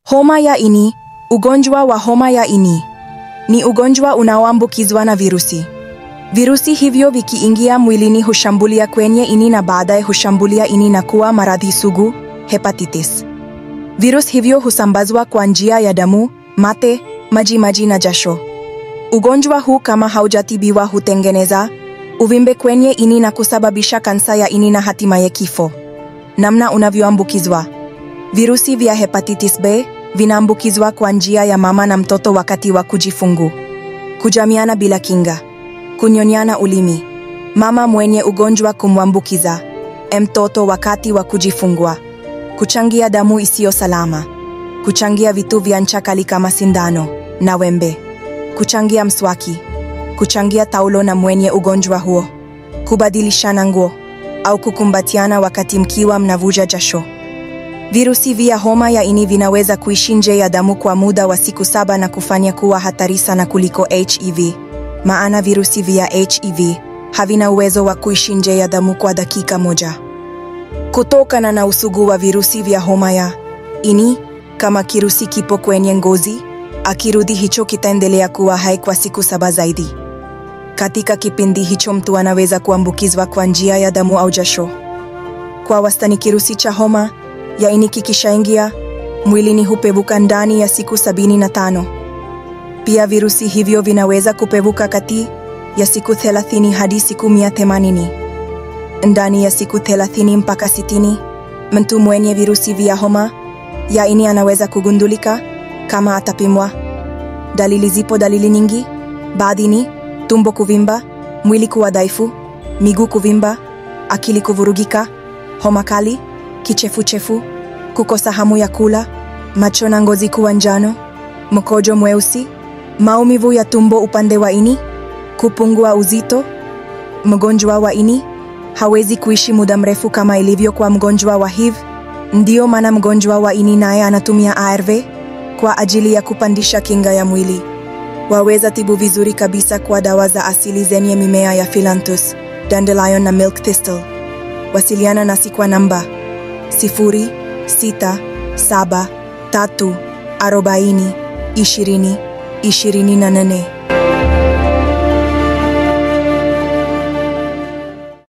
Homa ya ini. Ugonjwa wa homa ya ini ni ugonjwa unaoambukizwa na virusi. Virusi hivyo vikiingia mwilini hushambulia kwenye ini na baadaye hushambulia ini na kuwa maradhi sugu, hepatitis. Virusi hivyo husambazwa kwa njia ya damu, mate, maji na jasho. Ugonjwa huu kama haujatibiwa hutengeneza uvimbe kwenye ini na kusababisha kansa ya ini na hatimaye kifo. Namna unavyoambukizwa. Virusi vya hepatitis B vinaambukizwa kwa njia ya mama na mtoto wakati wa kujifungua. Kujamiana bila kinga. Kunyonyana ulimi. Mama mwenye ugonjwa kumwambukiza mtoto wakati wa kujifungua. Kuchangia damu isiyo salama. Kuchangia vitu vya ncha kali kama sindano na wembe. Kuchangia mswaki. Kuchangia taulo na mwenye ugonjwa huo. Kubadilishana nguo au kukumbatiana wakati mkiwa mnavuja jasho. Virusi vya homa ya ini vinaweza kuishi nje ya damu kwa muda wa siku 7 na kufanya kuwa hatari sana kuliko HIV. Maana virusi vya HIV havina uwezo wa kuishi nje ya damu kwa dakika moja. Kutokana na usugu wa virusi vya homa ya ini, kama kirusi kipo kwenye ngozi, akirudi hicho kitaendelea kuwa hai kwa siku 7 zaidi. Katika kipindi hicho mtu anaweza kuambukizwa kwa njia ya damu au jasho. Kwa wastani kirusi cha homa ya ini kikishaingia mwilini hupevuka ndani ya siku 75. Pia virusi hivyo vinaweza kupevuka kati ya siku 30 hadi siku 180. Ndani ya siku 30 mpaka 60, mtu mwenye virusi vya homa ya ini anaweza kugundulika kama atapimwa. Dalili zipo dalili nyingi. Baadhi ni tumbo kuvimba, mwili kuwa dhaifu, miguu kuvimba, akili kuvurugika, homa kali, kichefuchefu, kukosa hamu ya kula, macho na ngozi kuwa njano, mkojo mweusi, maumivu ya tumbo upande wa ini, kupungua uzito. Mgonjwa wa ini hawezi kuishi muda mrefu kama ilivyo kwa mgonjwa wa HIV. Ndio maana mgonjwa wa ini naye anatumia ARV kwa ajili ya kupandisha kinga ya mwili. Waweza tibu vizuri kabisa kwa dawa za asili zenye mimea ya Phyllanthus, Dandelion na Milk Thistle. Wasiliana nasi kwa namba 0673402024.